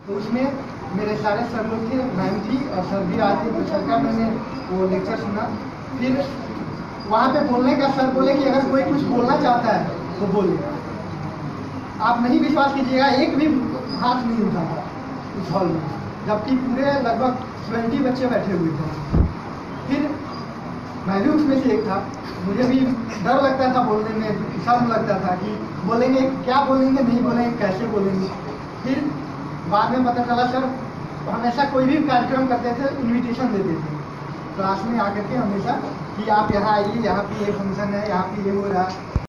तो उसमें मेरे सारे सर लोग थे, मैम थी और सर भी आए थे। तो सर का मैंने वो लेक्चर सुना। फिर वहाँ पे बोलने का सर बोले कि अगर कोई कुछ बोलना चाहता है तो बोले। आप नहीं विश्वास कीजिएगा, एक भी हाथ नहीं उठा था उस हॉल में, जबकि पूरे लगभग 20 बच्चे बैठे हुए थे। फिर मैं भी उसमें से एक था। मुझे भी डर लगता था बोलने में, शर्म लगता था कि बोलेंगे क्या, बोलेंगे नहीं बोलेंगे, कैसे बोलेंगे। फिर बाद में पता चला सर हमेशा कोई भी कार्यक्रम करते थे इनविटेशन देते थे क्लास में आकर के हमेशा कि आप यहाँ आइए, यहाँ पे ये फंक्शन है, यहाँ पे ये हो रहा है।